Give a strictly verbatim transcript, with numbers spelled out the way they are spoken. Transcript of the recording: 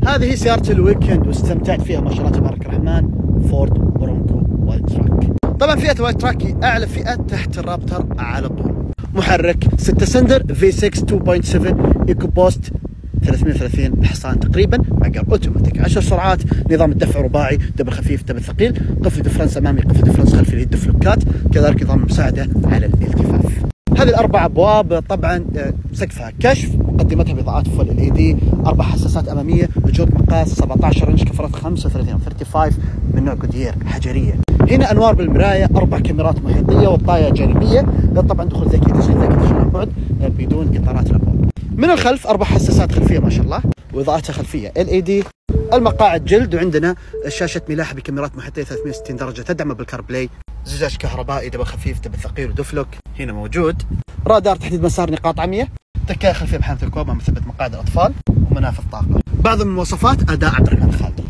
هذه سيارة الويكند واستمتعت فيها ما شاء الله تبارك الرحمن، فورد برونكو وايد تراك. طبعا فئة وايد تراك هي أعلى فئة تحت الرابتر على طول. محرك ستة سلندر في ستة اثنين فاصلة سبعة ايكو بوست ثلاثمئة وثلاثين حصان تقريبا، عقار اوتوماتيك، عشر سرعات، نظام الدفع رباعي، دبل خفيف دبل ثقيل، قفل دفرنس امامي قفل دفرنس خلفي اليد فلوكات، كذلك نظام مساعده على الالتفاف. هذه الاربع ابواب طبعا سقفها كشف، مقدمتها باضاءات فول ال اي دي، اربع حساسات اماميه، جود مقاس سبعة عشر انش، كفرات خمسة وثلاثين خمسة وثلاثين من نوع جوديير حجريه. هنا انوار بالمرايه، اربع كاميرات محيطيه وطايه جانبيه، طبعا دخول ذكي تشغيل ذكي تشغيل عن بعد بدون اطارات الابواب. من الخلف اربع حساسات خلفيه ما شاء الله، واضاءتها خلفيه ال اي دي، المقاعد جلد، وعندنا شاشه ملاحه بكاميرات محيطيه ثلاثمئة وستين درجه تدعم بالكار بلاي، زجاج كهربائي دبل خفيف دبل ثقيل ودفلوك هنا موجود، رادار تحديد مسار نقاط عمية، تكاية خلفيه بحامة الكوبا، مثبت مقاعد الاطفال، ومنافذ طاقه. بعض المواصفات اداء عبد الرحمن خالد.